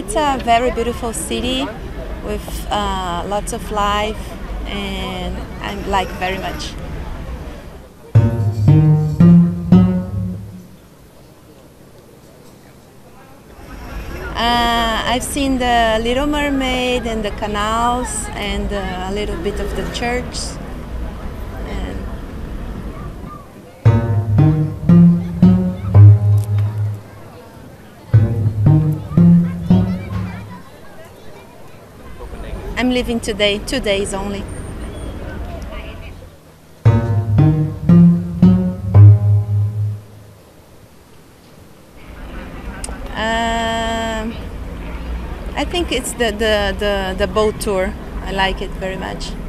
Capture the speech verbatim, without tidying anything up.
it's a very beautiful city with uh, lots of life, and I like very much. Uh, I've seen the Little Mermaid and the canals and uh, a little bit of the church. And I'm leaving today, two days only. Um, I think it's the, the, the, the boat tour. I like it very much.